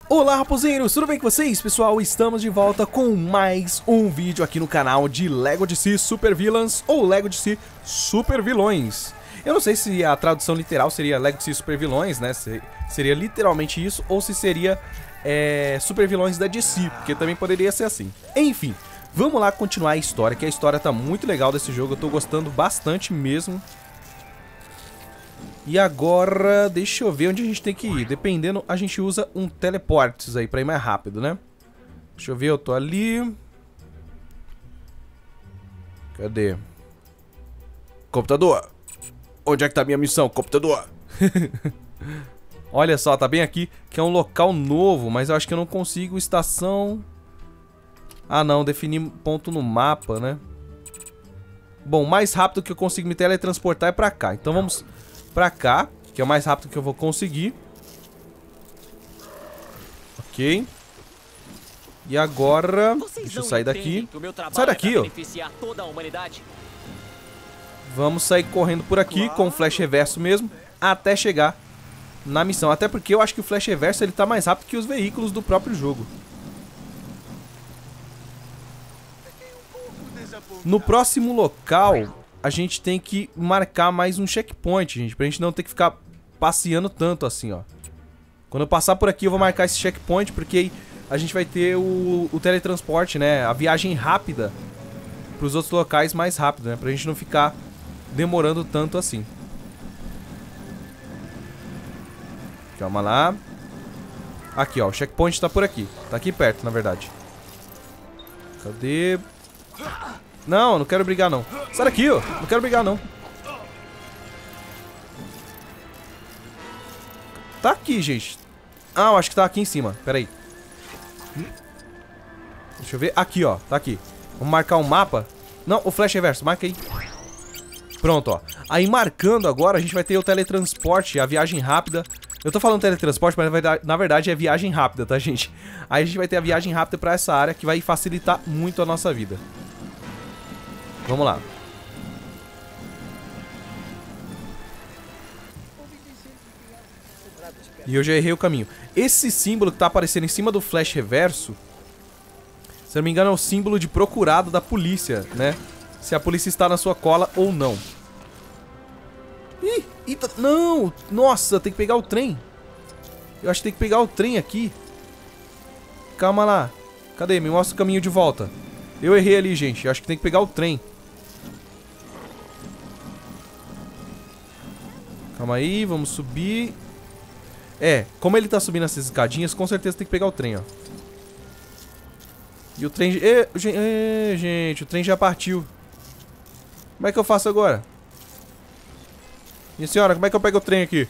Olá, raposeiros, tudo bem com vocês? Pessoal, estamos de volta com mais um vídeo aqui no canal de Lego DC Super Villains ou Lego DC Super Vilões. Eu não sei se a tradução literal seria Lego DC Super Vilões, né? Seria literalmente isso, ou se seria Super Vilões da DC, porque também poderia ser assim. Enfim, vamos lá continuar a história, que a história tá muito legal desse jogo, eu tô gostando bastante mesmo. E agora, deixa eu ver onde a gente tem que ir. Dependendo, a gente usa um teleportes aí pra ir mais rápido, né? Deixa eu ver, eu tô ali. Cadê? Computador! Onde é que tá a minha missão, computador? Olha só, tá bem aqui, que é um local novo, mas eu acho que eu não consigo estação... Ah não, definir ponto no mapa, né? Bom, o mais rápido que eu consigo me teletransportar é pra cá. Então vamos... pra cá, que é o mais rápido que eu vou conseguir. Ok. E agora, deixa eu sair daqui. Sai daqui, ó. Vamos sair correndo por aqui com o flash reverso mesmo, até chegar na missão. Até porque eu acho que o flash reverso ele tá mais rápido que os veículos do próprio jogo. No próximo local... a gente tem que marcar mais um checkpoint, gente, pra gente não ter que ficar passeando tanto assim, ó. Quando eu passar por aqui eu vou marcar esse checkpoint, porque aí a gente vai ter o teletransporte, né, a viagem rápida pros outros locais mais rápido, né, pra gente não ficar demorando tanto assim. Calma lá. Aqui, ó, o checkpoint tá por aqui, tá aqui perto, na verdade. Cadê? Não, não quero brigar não. Sai daqui, ó. Não quero brigar não. Tá aqui, gente. Ah, eu acho que tá aqui em cima. Pera aí. Deixa eu ver. Aqui, ó. Tá aqui. Vamos marcar um mapa. Não, o flash reverso. Marca aí. Pronto, ó. Aí marcando agora, a gente vai ter o teletransporte, a viagem rápida. Eu tô falando teletransporte, mas na verdade é viagem rápida, tá, gente? Aí a gente vai ter a viagem rápida pra essa área, que vai facilitar muito a nossa vida. Vamos lá. E eu já errei o caminho. Esse símbolo que tá aparecendo em cima do flash reverso, se eu não me engano, é o símbolo de procurado da polícia, né? Se a polícia está na sua cola ou não. Ih, eita, não! Nossa, tem que pegar o trem. Eu acho que tem que pegar o trem aqui. Calma lá. Cadê? Me mostra o caminho de volta. Eu errei ali, gente. Eu acho que tem que pegar o trem. Calma aí, vamos subir. Como ele tá subindo essas escadinhas, com certeza tem que pegar o trem, ó. E o trem... gente, o trem já partiu. Como é que eu faço agora? Minha senhora, como é que eu pego o trem aqui?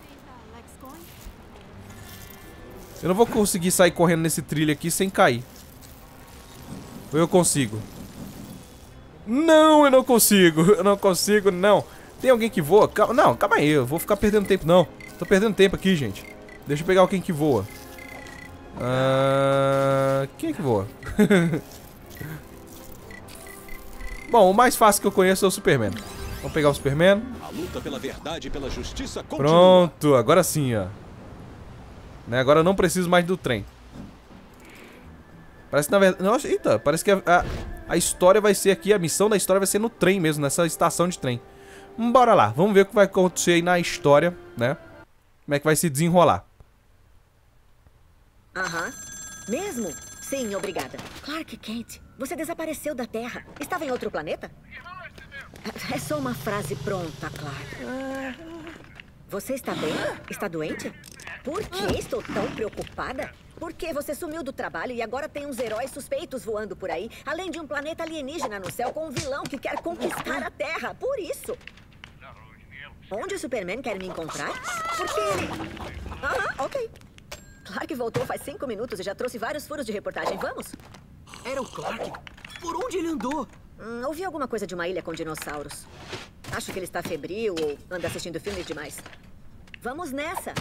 Eu não vou conseguir sair correndo nesse trilho aqui sem cair. Ou eu consigo? Não, eu não consigo. Eu não consigo, não. Tem alguém que voa? Não, calma aí, eu vou ficar perdendo tempo, não. Tô perdendo tempo aqui, gente. Deixa eu pegar alguém que voa. Quem é que voa? Bom, o mais fácil que eu conheço é o Superman. Vamos pegar o Superman. A luta pela verdade e pela justiça continua. Pronto, agora sim, ó. Né, agora eu não preciso mais do trem. Parece que na verdade... Nossa, eita, parece que a história vai ser aqui, a missão da história vai ser no trem mesmo, nessa estação de trem. Bora lá, vamos ver o que vai acontecer aí na história, né? Como é que vai se desenrolar. Aham. Mesmo? Sim, obrigada. Clark Kent, você desapareceu da Terra. Estava em outro planeta? É só uma frase pronta, Clark. Você está bem? Está doente? Por que estou tão preocupada? Porque você sumiu do trabalho e agora tem uns heróis suspeitos voando por aí, além de um planeta alienígena no céu com um vilão que quer conquistar a Terra. Por isso. Onde o Superman quer me encontrar? Porque ele... ok. Clark voltou faz 5 minutos e já trouxe vários furos de reportagem. Vamos? Era o Clark? Por onde ele andou? Ouvi alguma coisa de uma ilha com dinossauros. Acho que ele está febril ou anda assistindo filmes demais. Vamos nessa.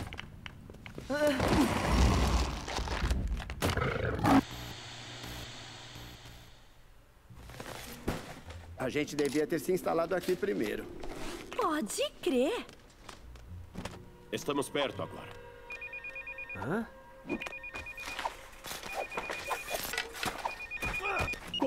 A gente devia ter se instalado aqui primeiro. Pode crer. Estamos perto agora. Hã?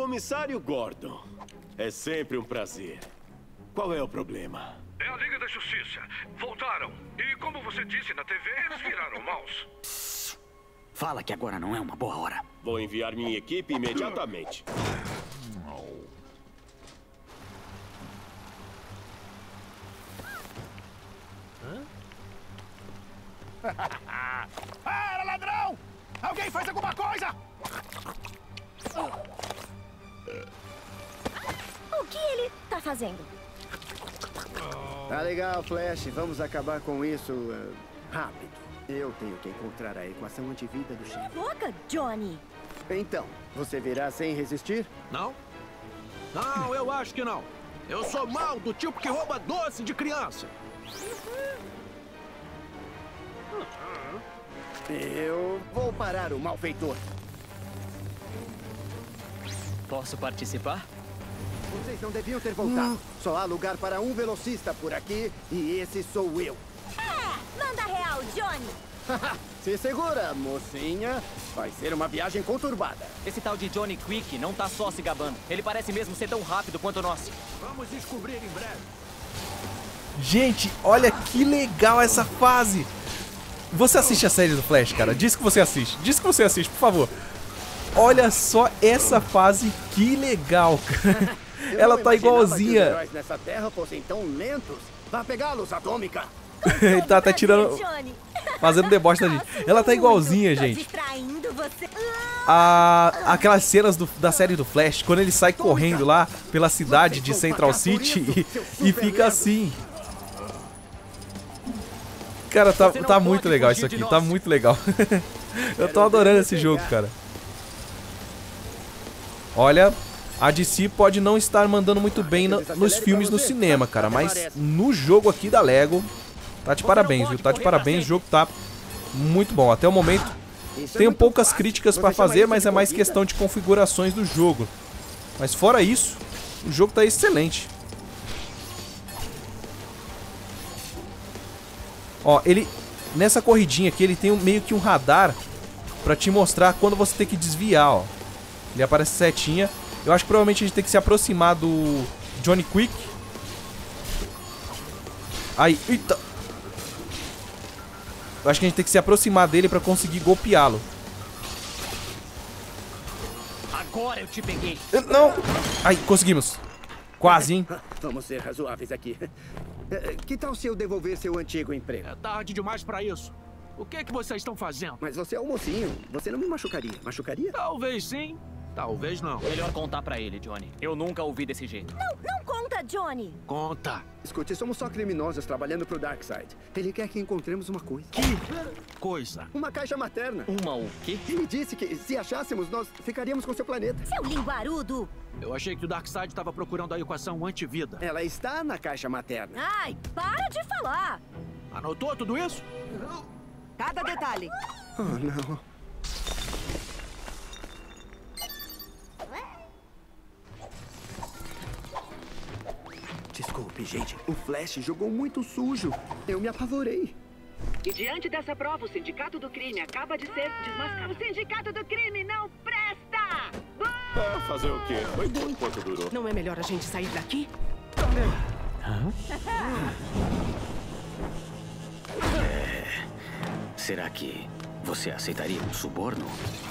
Comissário Gordon, é sempre um prazer. Qual é o problema? É a Liga da Justiça. Voltaram. E como você disse na TV, eles viraram maus. Fala que agora não é uma boa hora. Vou enviar minha equipe imediatamente. Para, ladrão! Alguém faz alguma coisa! O que ele tá fazendo? Tá legal, Flash. Vamos acabar com isso rápido. Eu tenho que encontrar a equação antivida do chefe. Boca, Johnny. Então, você virá sem resistir? Não? Não, eu acho que não. Eu sou mau, do tipo que rouba doce de criança. Eu vou parar o malfeitor. Posso participar? Vocês não deviam ter voltado. Só há lugar para um velocista por aqui e esse sou eu. Manda real, Johnny. Se segura, mocinha. Vai ser uma viagem conturbada. Esse tal de Johnny Quick não tá só se gabando. Ele parece mesmo ser tão rápido quanto nós. Vamos descobrir em breve. Gente, olha que legal essa fase. Você assiste a série do Flash, cara? Diz que você assiste. Diz que você assiste, por favor. Olha só essa fase, que legal, cara. Ela tá igualzinha. Se os heróis nessa terra fossem tão lentos, vá pegá-los, Atômica. Ele tá até tirando, fazendo deboche da gente. Ela tá igualzinha, gente. Aquelas cenas da série do Flash, quando ele sai correndo lá pela cidade de Central City e fica assim. Cara, tá muito legal isso aqui, tá muito legal. Eu tô adorando esse jogo, cara. Olha, a DC pode não estar mandando muito bem nos filmes no cinema, cara, mas no jogo aqui da Lego, tá de parabéns, viu? Tá de parabéns, o jogo tá muito bom. Até o momento, tenho poucas críticas pra fazer, mas é mais questão de configurações do jogo. Mas fora isso, o jogo tá excelente. Ó, ele, nessa corridinha aqui, ele tem meio que um radar pra te mostrar quando você tem que desviar, ó. Ele aparece setinha. Eu acho que provavelmente a gente tem que se aproximar do Johnny Quick. Aí, eita. Eu acho que a gente tem que se aproximar dele pra conseguir golpeá-lo. Agora eu te peguei. Não. Aí, conseguimos. Quase, hein? Vamos ser razoáveis aqui. Que tal se eu devolver seu antigo emprego? É tarde demais pra isso. O que é que vocês estão fazendo? Mas você é um mocinho. Você não me machucaria. Machucaria? Talvez sim, talvez não. Melhor contar pra ele, Johnny. Eu nunca ouvi desse jeito. Não conta, Johnny. Conta. Escute, somos só criminosos trabalhando pro Darkseid. Ele quer que encontremos uma coisa. Que coisa? Uma caixa materna. Uma o quê? Ele disse que se achássemos, nós ficaríamos com seu planeta. Seu linguarudo. Eu achei que o Darkseid estava procurando a equação antivida. Ela está na caixa materna. Ai, para de falar. Anotou tudo isso? Cada detalhe. Oh, não. Desculpe, gente. O Flash jogou muito sujo. Eu me apavorei. E diante dessa prova, o Sindicato do Crime acaba de ser desmascarado. O Sindicato do Crime não presta! Fazer o quê? Foi bom enquanto durou. Não é melhor a gente sair daqui? Será que você aceitaria um suborno?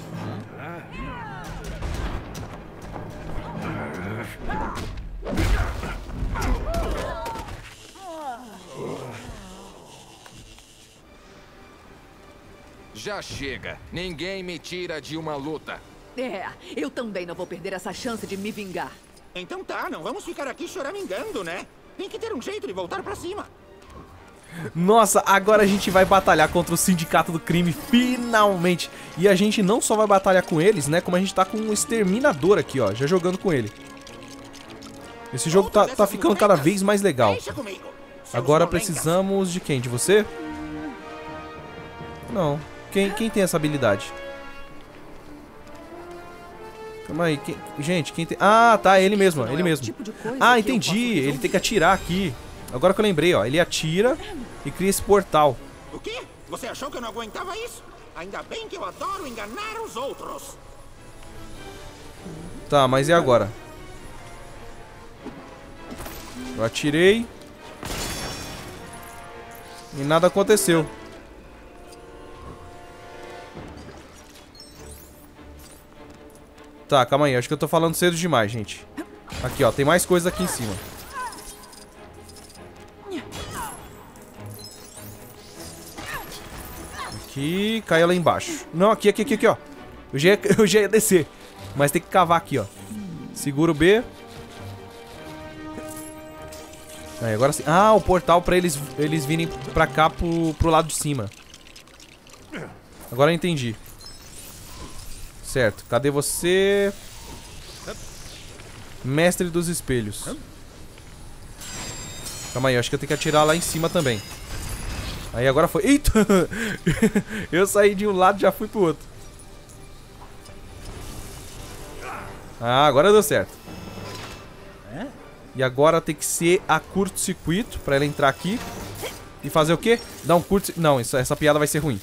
Já chega. Ninguém me tira de uma luta. Eu também não vou perder essa chance de me vingar. Então tá, não vamos ficar aqui choramingando, né? Tem que ter um jeito de voltar pra cima. Nossa, agora a gente vai batalhar contra o Sindicato do Crime, finalmente. E a gente não só vai batalhar com eles, né? Como a gente tá com um exterminador aqui, ó, já jogando com ele. Esse jogo tá ficando cada vez mais legal. Agora precisamos de quem? De você? Não. Quem tem essa habilidade? Calma aí. Gente, quem tem... Ah, tá, ele mesmo, ele mesmo. Ah, entendi. Ele tem que atirar aqui. Agora que eu lembrei, ó. Ele atira e cria esse portal. O quê? Você achou que eu não aguentava isso? Ainda bem que eu adoro enganar os outros. Tá, mas e agora? Eu atirei. E nada aconteceu. Tá, calma aí. Acho que eu tô falando cedo demais, gente. Aqui, ó. Tem mais coisa aqui em cima. Aqui. Caiu lá embaixo. Não, aqui, ó. Eu já ia descer. Mas tem que cavar aqui, ó. Segura o B. Aí, agora sim. Ah, o portal pra eles virem pra cá pro lado de cima. Agora eu entendi. Certo, cadê você? Mestre dos espelhos. Calma aí, acho que eu tenho que atirar lá em cima também. Aí agora foi... Eita! Eu saí de um lado e já fui pro outro. Ah, agora deu certo. E agora tem que ser a curto-circuito pra ela entrar aqui. E fazer o quê? Dar um curto... Não, essa piada vai ser ruim.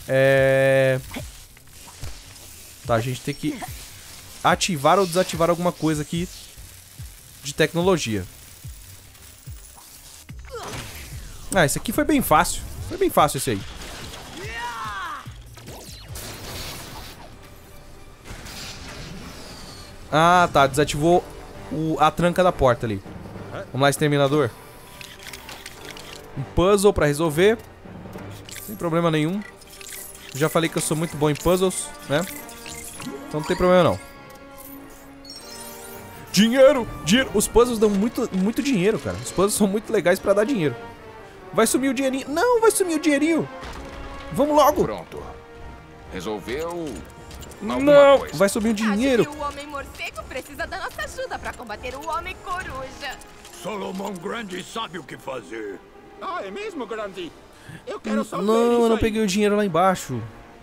Tá, a gente tem que ativar ou desativar alguma coisa aqui de tecnologia. Ah, esse aqui foi bem fácil. Foi bem fácil esse aí. Ah, tá. Desativou a tranca da porta ali. Vamos lá, exterminador. Um puzzle pra resolver. Sem problema nenhum. Já falei que eu sou muito bom em puzzles, né? Então não tem problema não. Dinheiro! Dinheiro! Os puzzles dão muito dinheiro, cara. Os puzzles são muito legais pra dar dinheiro. Vai sumir o dinheirinho. Não, vai sumir o dinheirinho. Vamos logo. Pronto. Resolveu... Não, vai subir o dinheiro. Acho que o Homem Morcego precisa da nossa ajuda pra combater o Homem Coruja. Solomon Grundy sabe o que fazer. Ah, é mesmo, Grundy? Eu quero só ver Não, isso eu não aí. peguei o dinheiro lá embaixo.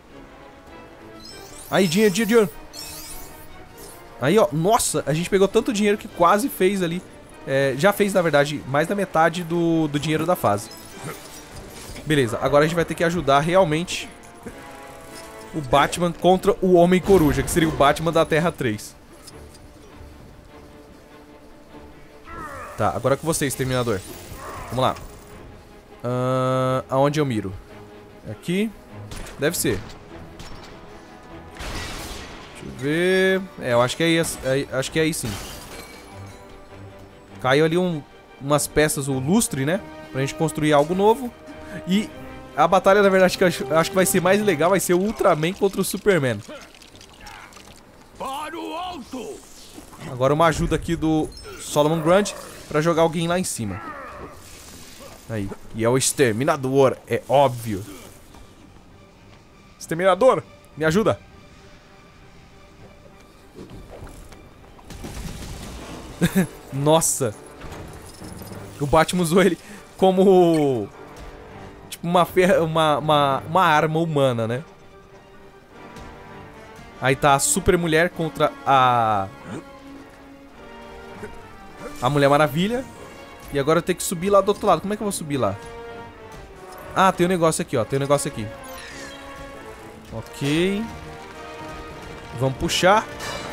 Aí, dinheiro. Aí, ó, nossa, a gente pegou tanto dinheiro que quase fez ali. Já fez, na verdade, mais da metade do dinheiro da fase. Beleza, agora a gente vai ter que ajudar realmente o Batman contra o Homem Coruja, que seria o Batman da Terra 3. Tá, agora com você, exterminador. Vamos lá. Aonde eu miro? Aqui? Deve ser. Deixa eu ver... eu acho que é aí, acho que é aí sim. Caiu ali umas peças, o lustre, né? Pra gente construir algo novo. E a batalha, na verdade, que eu acho que vai ser mais legal, vai ser o Ultraman contra o Superman. Para o alto! Agora uma ajuda aqui do Solomon Grundy pra jogar alguém lá em cima. Aí. E é o exterminador, é óbvio. Exterminador, me ajuda. Nossa. O Batman usou ele como... tipo uma arma humana, né? Aí tá a Super Mulher contra a Mulher Maravilha. E agora eu tenho que subir lá do outro lado. Como é que eu vou subir lá? Ah, tem um negócio aqui, ó. Tem um negócio aqui. Ok. Vamos puxar.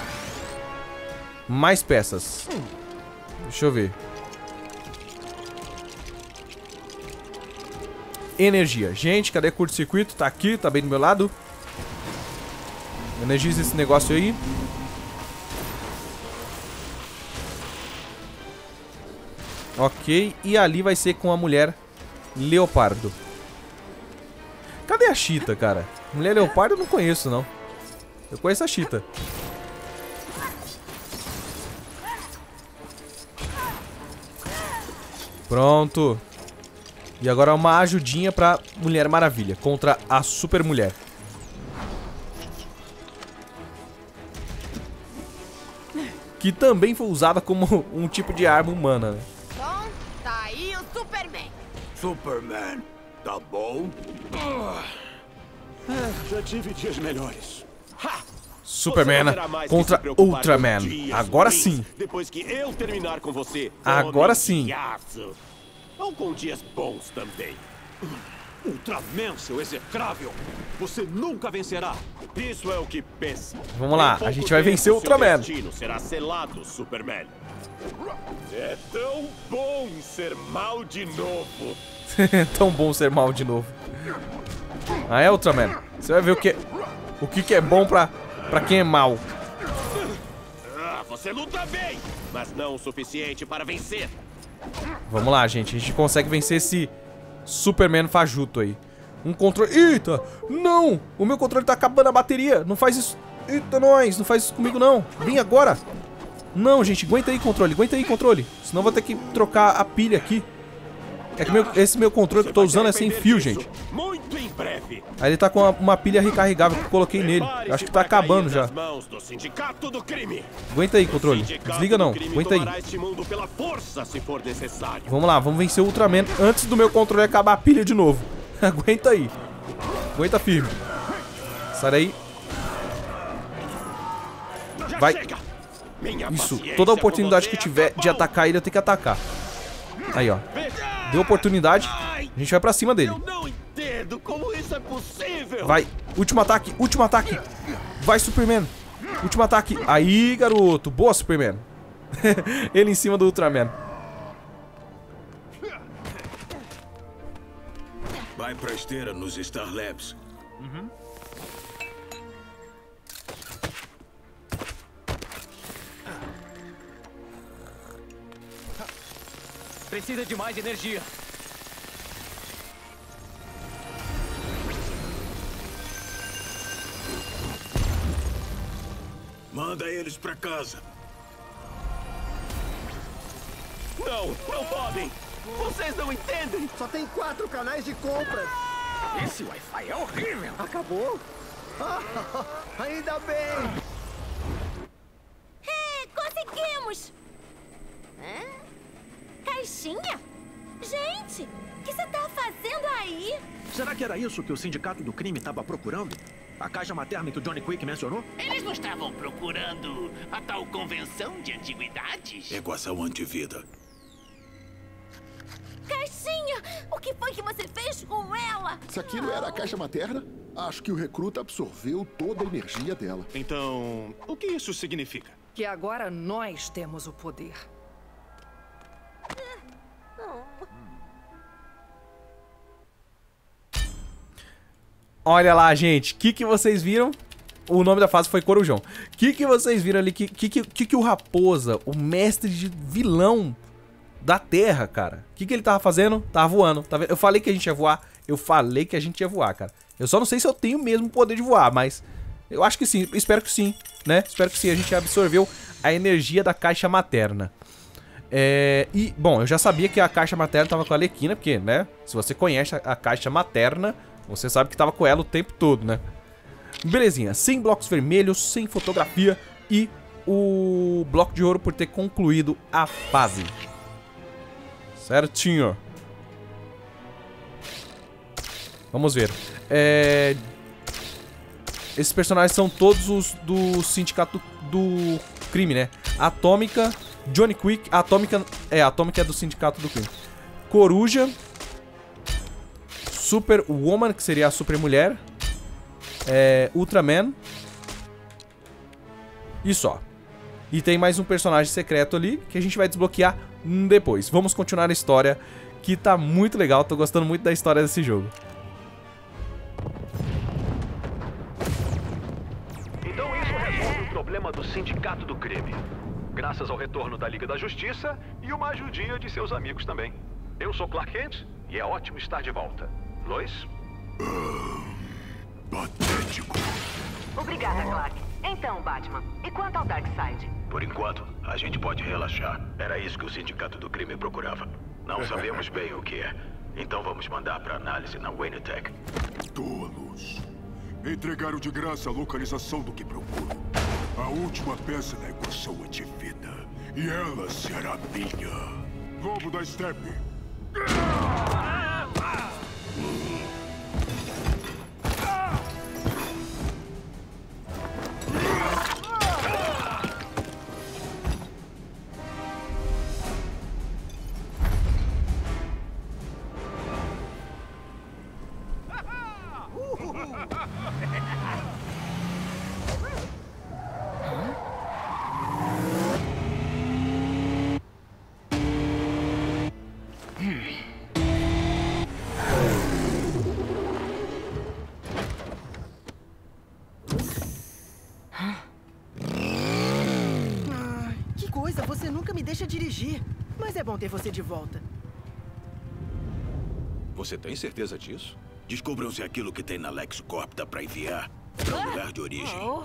Mais peças. Deixa eu ver. Energia. Gente, cadê curto-circuito? Tá aqui, tá bem do meu lado. Energiza esse negócio aí. Ok, e ali vai ser com a Mulher Leopardo. Cadê a Cheetah, cara? Mulher Leopardo eu não conheço, não. Eu conheço a Cheetah. Pronto. E agora uma ajudinha pra Mulher Maravilha contra a Super Mulher. Que também foi usada como um tipo de arma humana, né? Bom, tá aí o Superman. Superman, tá bom? Já tive dias melhores. Superman contra Ultraman. Agora sim. Depois que eu terminar com você. Agora sim. Ou com dias bons também. Ultraman, seu execrável! Você nunca vencerá! Isso é o que pensa. Vamos lá, a gente vai vencer o Ultraman. Seu destino será selado, Superman. É tão bom ser mal de novo. Tão bom ser mal de novo. Ah, é, Ultraman? Você vai ver o que é bom pra quem é mal. Ah, você luta bem, mas não o suficiente para vencer. Vamos lá, gente. A gente consegue vencer esse Superman fajuto aí. Um controle... Eita! Não! O meu controle tá acabando a bateria. Não faz isso. Eita, nós! Não faz isso comigo, não. Vem agora. Não, gente. Aguenta aí, controle. Aguenta aí, controle. Senão eu vou ter que trocar a pilha aqui. É que esse meu controle que eu tô usando é sem fio, gente. Muito em breve. Aí ele tá com uma pilha recarregável que eu coloquei nele. Eu acho que tá acabando já. Aguenta aí, controle. Desliga não. Aguenta aí. Vamos lá, vamos vencer o Ultraman antes do meu controle acabar a pilha de novo. Aguenta aí. Aguenta firme. Sai daí. Vai. Isso. Toda oportunidade que eu tiver de atacar ele, eu tenho que atacar. Aí, ó. Deu oportunidade. A gente vai pra cima dele. Eu não entendo como isso é possível. Vai. Último ataque. Último ataque. Vai, Superman. Último ataque. Aí, garoto. Boa, Superman. Ele em cima do Ultraman. Vai pra esteira nos Star Labs. Precisa de mais energia. Manda eles pra casa. Não, não podem. Vocês não entendem. Só tem 4 canais de compras. Esse Wi-Fi é horrível. Acabou? Ainda bem. Conseguimos! Caixinha? Gente, o que você tá fazendo aí? Será que era isso que o Sindicato do Crime estava procurando? A caixa materna que o Johnny Quick mencionou? Eles não estavam procurando a tal convenção de antiguidades? Equação antivida. Caixinha! O que foi que você fez com ela? Se aquilo era a caixa materna, acho que o recruta absorveu toda a energia dela. Então, o que isso significa? Que agora nós temos o poder. Olha lá, gente. O que vocês viram? O nome da fase foi Corujão. O que vocês viram ali? Que o Raposa, o mestre de vilão da Terra, cara. O que ele tava fazendo? Tava voando. Tá vendo? Eu falei que a gente ia voar. Eu falei que a gente ia voar, cara. Eu só não sei se eu tenho mesmo o poder de voar, mas eu acho que sim. Espero que sim, né? Espero que sim. A gente absorveu a energia da caixa materna. E, bom, eu já sabia que a caixa materna tava com a Arlequina, porque, né? Se você conhece a caixa materna, você sabe que tava com ela o tempo todo, né? Belezinha. 100 blocos vermelhos, sem fotografia e o bloco de ouro por ter concluído a fase. Certinho. Vamos ver. Esses personagens são todos os do Sindicato do Crime, né? Atômica, Johnny Quick, Atômica é do Sindicato do Crime. Coruja, Superwoman, que seria a Super Mulher, Ultraman e só. E tem mais um personagem secreto ali que a gente vai desbloquear depois. Vamos continuar a história, que tá muito legal. Tô gostando muito da história desse jogo. Então isso resolve o problema do Sindicato do Crime. Graças ao retorno da Liga da Justiça e uma ajudinha de seus amigos também. Eu sou Clark Kent e é ótimo estar de volta. Lois? Patético. Obrigada, Clark. Então, Batman, e quanto ao Darkseid? Por enquanto, a gente pode relaxar. Era isso que o Sindicato do Crime procurava. Não sabemos bem o que é. Então vamos mandar para análise na Wayne Tech. Tolos. Entregaram de graça a localização do que procuram. A última peça da equação antivida. E ela será minha. Lobo da Steppe. Que coisa, você nunca me deixa dirigir. Mas é bom ter você de volta. Você tem certeza disso? Descubram se aquilo que tem na LexCorp dá pra enviar para o lugar de origem.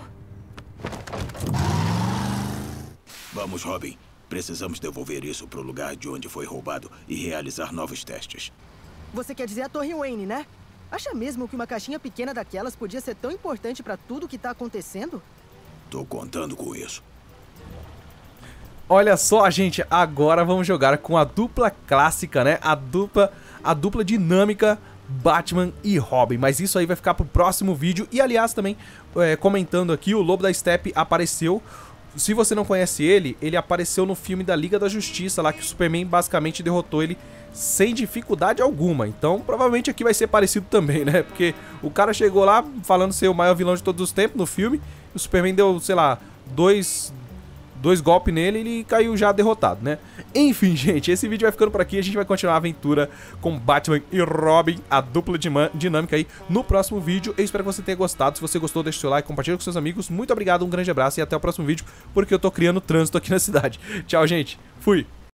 Vamos, Robin. Precisamos devolver isso para o lugar de onde foi roubado e realizar novos testes. Você quer dizer a Torre Wayne, né? Acha mesmo que uma caixinha pequena daquelas podia ser tão importante pra tudo que tá acontecendo? Tô contando com isso. Olha só, gente, agora vamos jogar com a dupla clássica, né? A dupla dinâmica Batman e Robin. Mas isso aí vai ficar pro próximo vídeo. E, aliás, também, comentando aqui, o Lobo da Steppe apareceu. Se você não conhece ele, ele apareceu no filme da Liga da Justiça, lá que o Superman basicamente derrotou ele sem dificuldade alguma. Então, provavelmente aqui vai ser parecido também, né? Porque o cara chegou lá falando ser o maior vilão de todos os tempos no filme. E o Superman deu, sei lá, dois golpes nele e ele caiu já derrotado, né? Enfim, gente, esse vídeo vai ficando por aqui. A gente vai continuar a aventura com Batman e Robin, a dupla dinâmica aí, no próximo vídeo. Eu espero que você tenha gostado. Se você gostou, deixa o seu like, compartilha com seus amigos. Muito obrigado, um grande abraço e até o próximo vídeo, porque eu tô criando trânsito aqui na cidade. Tchau, gente. Fui.